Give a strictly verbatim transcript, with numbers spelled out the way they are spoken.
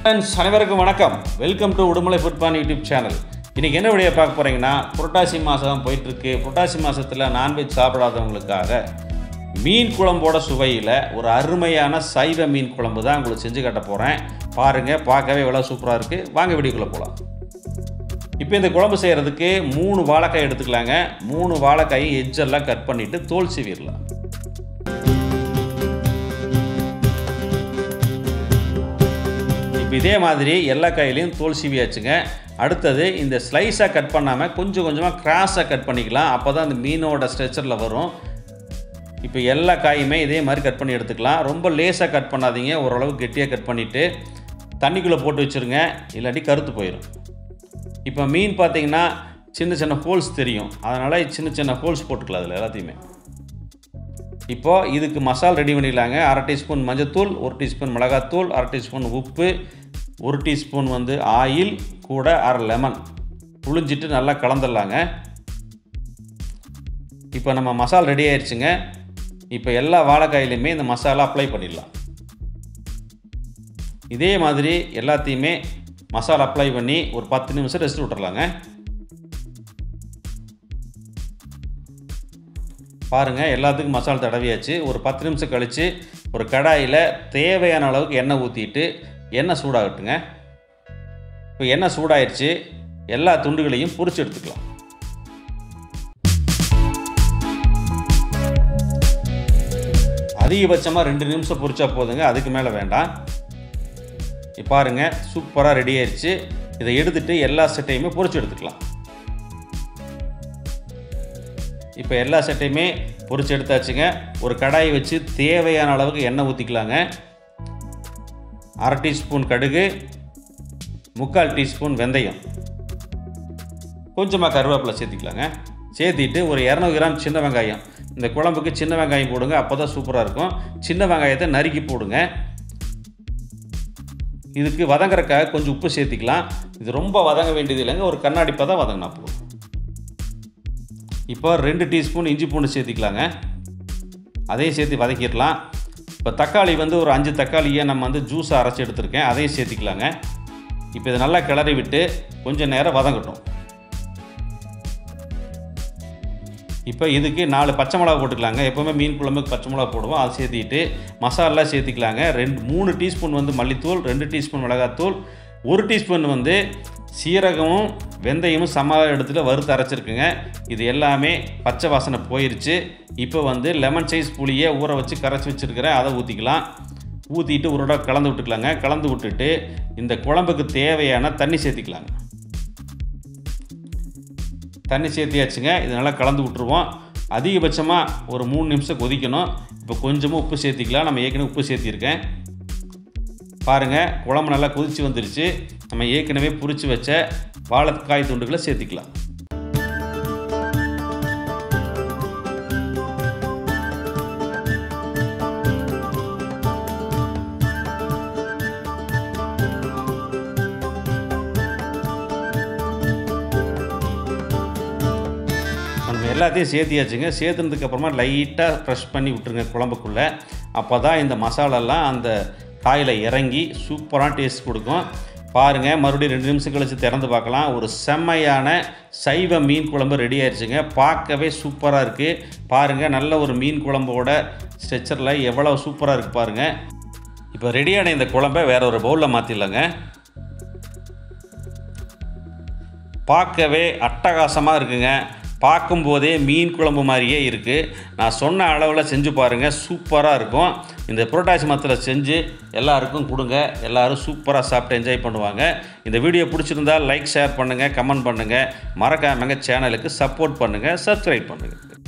Friends அனைவருக்கும் வணக்கம். Welcome to Udumalai food pan YouTube channel. இன்றைக்கி என்ன வீடியோ பார்க்க போகிறீங்கன்னா, புரட்டாசி மாதம் போயிட்டுருக்கு. புரட்டாசி மாதத்தில் நான்வெஜ் சாப்பிடாதவங்களுக்காக மீன் குழம்போட சுவையில் ஒரு அருமையான சைவ மீன் குழம்பு தான் உங்களுக்கு செஞ்சு காட்ட போகிறேன். பாருங்கள், பார்க்கவே எவ்வளோ சூப்பராக இருக்குது. வாங்க வீடியோக்குள்ளே போகலாம். இப்போ இந்த குழம்பு செய்கிறதுக்கு மூணு வாழைக்காய் எடுத்துக்கலாங்க. மூணு வாழைக்காய் எஜ்ஜெல்லாம் கட் பண்ணிவிட்டு தோல் சீவிடலாம். இப்போ இதே மாதிரி எல்லா காயிலையும் தோல் சீவியாச்சுங்க. அடுத்தது இந்த ஸ்லைஸாக கட் பண்ணாமல் கொஞ்சம் கொஞ்சமாக கிராஸாக கட் பண்ணிக்கலாம். அப்போ தான் அந்த மீனோட ஸ்ட்ரெச்சரில் வரும். இப்போ எல்லா காயுமே இதே மாதிரி கட் பண்ணி எடுத்துக்கலாம். ரொம்ப லேஸாக கட் பண்ணாதீங்க, ஓரளவு கெட்டியாக கட் பண்ணிவிட்டு தண்ணிக்குள்ளே போட்டு வச்சுருங்க, இல்லாட்டி கருத்து போயிடும். இப்போ மீன் பார்த்திங்கன்னா சின்ன சின்ன ஹோல்ஸ் தெரியும், அதனால் சின்ன சின்ன ஹோல்ஸ் போட்டுக்கலாம் அதில் எல்லாத்தையுமே. இப்போது இதுக்கு மசால் ரெடி பண்ணிடலாங்க. அரை டீஸ்பூன் மஞ்சத்தூள், ஒரு டீஸ்பூன் மிளகாத்தூள், அரை டீஸ்பூன் உப்பு, ஒரு டீஸ்பூன் வந்து ஆயில், கூட அரை லெமன் புழிஞ்சிட்டு நல்லா கலந்துடலாங்க. இப்போ நம்ம மசால் ரெடி ஆயிடுச்சுங்க. இப்போ எல்லா வாழைக்காயிலையுமே இந்த மசாலா அப்ளை பண்ணிடலாம். இதே மாதிரி எல்லாத்தையுமே மசாலா அப்ளை பண்ணி ஒரு பத்து நிமிஷம் ரெஸ்ட் விட்டுறலாங்க. பாருங்கள், எல்லாத்துக்கும் மசாலா தடவியாச்சு. ஒரு பத்து நிமிஷம் கழித்து ஒரு கடாயில் தேவையான அளவுக்கு எண்ணெய் ஊற்றிட்டு எண்ணெய் சூடாகட்டுங்க. இப்போ எண்ணெய் சூடாயிடுச்சு. எல்லா துண்டுகளையும் பொரிச்சு எடுத்துக்கலாம். அதிகபட்சமாக ரெண்டு நிமிஷம் பொரிச்சா போதுங்க, அதுக்கு மேலே வேண்டாம். இப்போ பாருங்கள், சூப்பராக ரெடி ஆயிடுச்சு. இதை எடுத்துகிட்டு எல்லா செட்டையுமே பொரிச்சு எடுத்துக்கலாம். இப்போ எல்லா செட்டையுமே பொரிச்சு எடுத்தாச்சுங்க. ஒரு கடாயை வச்சு தேவையான அளவுக்கு எண்ணெய் ஊற்றிக்கலாங்க. அரை டீஸ்பூன் கடுகு, முக்கால் டீஸ்பூன் வெந்தயம், கொஞ்சமாக கருவேப்பிலை சேர்த்திக்கலாங்க. சேர்த்திட்டு ஒரு இரநூறு கிராம் சின்ன வெங்காயம். இந்த குழம்புக்கு சின்ன வெங்காயம் போடுங்க, அப்போ தான் சூப்பராக இருக்கும். சின்ன வெங்காயத்தை நறுக்கி போடுங்க. இதுக்கு வதங்குறதுக்காக கொஞ்சம் உப்பு சேர்த்திக்கலாம். இது ரொம்ப வதங்க வேண்டியது இல்லைங்க, ஒரு கண்ணாடி பதம் வதங்கினா போதும். இப்போ ரெண்டு டீஸ்பூன் இஞ்சி பூண்டு சேர்த்திக்கலாங்க. அதையும் சேர்த்து வதக்கிடலாம். இப்போ தக்காளி வந்து ஒரு அஞ்சு தக்காளியை நம்ம வந்து ஜூஸாக அரைச்சி எடுத்துருக்கேன், அதையும் சேர்த்திக்கலாங்க. இப்போ இதை நல்லா கிளறி விட்டு கொஞ்சம் நேரம் வதங்கட்டும். இப்போ இதுக்கு நாலு பச்சை மிளகா போட்டுக்கலாங்க. எப்போவுமே மீன் குழம்புக்கு பச்சை மிளகா போடுவோம், அதை சேர்த்திட்டு மசாலா சேர்த்திக்கலாங்க. ரெண்டு மூணு டீஸ்பூன் வந்து மல்லித்தூள், ரெண்டு டீஸ்பூன் மிளகாத்தூள், ஒரு டீஸ்பூன் வந்து சீரகமும் வெந்தயமும் சம இடத்துல வறுத்து அரைச்சிருக்குங்க. இது எல்லாமே பச்சை வாசனை போயிடுச்சு. இப்போ வந்து லெமன் சைஸ் புளியை ஊற வச்சு கரைச்சி வச்சுருக்கிறேன், அதை ஊற்றிக்கலாம். ஊற்றிட்டு ஒரு தடவை கலந்து விட்டுக்கலாங்க. கலந்து விட்டுட்டு இந்த குழம்புக்கு தேவையான தண்ணி சேர்த்திக்கலாங்க. தண்ணி சேர்த்தியாச்சுங்க. இது நல்லா கலந்து விட்டுருவோம். அதிகபட்சமாக ஒரு மூணு நிமிஷம் கொதிக்கணும். இப்போ கொஞ்சமாக உப்பு சேர்த்திக்கலாம். நம்ம ஏற்கனவே உப்பு சேர்த்திருக்கேன். பாருங்கள், குழம்பு நல்லா கொதித்து வந்துருச்சு. நம்ம ஏற்கனவே பொரிச்சு வச்ச வாழைக்காய் துண்டுகளை சேர்த்திக்கலாம். நம்ம எல்லாத்தையும் சேர்த்தியாச்சுங்க. சேர்த்துனதுக்கப்புறமா லைட்டாக ப்ரெஷ் பண்ணி விட்டுருங்க குழம்புக்குள்ளே. அப்போ தான் இந்த மசாலாலாம் அந்த காயில் இறங்கி சூப்பரான டேஸ்ட் கொடுக்கும். பாருங்கள், மறுபடியும் ரெண்டு நிமிஷம் கழித்து திறந்து பார்க்கலாம். ஒரு செம்மையான சைவ மீன் குழம்பு ரெடி ஆயிடுச்சுங்க. பார்க்கவே சூப்பராக இருக்குது. பாருங்கள், நல்ல ஒரு மீன் குழம்போட ஸ்ட்ரெச்சரில் எவ்வளோ சூப்பராக இருக்குது பாருங்கள். இப்போ ரெடியான இந்த குழம்பை வேற ஒரு பவுலில் மாற்றிடலாங்க. பார்க்கவே அட்டகாசமாக இருக்குங்க. பார்க்கும்போதே மீன் குழம்பு மாதிரியே இருக்குது. நான் சொன்ன அளவில் செஞ்சு பாருங்கள், சூப்பராக இருக்கும். இந்த புரட்டாசி மாதத்தில் செஞ்சு எல்லாருக்கும் கொடுங்க. எல்லோரும் சூப்பராக சாப்பிட்டு என்ஜாய் பண்ணுவாங்க. இந்த வீடியோ பிடிச்சிருந்தால் லைக், ஷேர் பண்ணுங்கள், கமெண்ட் பண்ணுங்கள். மறக்காமங்க சேனலுக்கு சப்போர்ட் பண்ணுங்கள், சப்ஸ்கிரைப் பண்ணுங்கள்.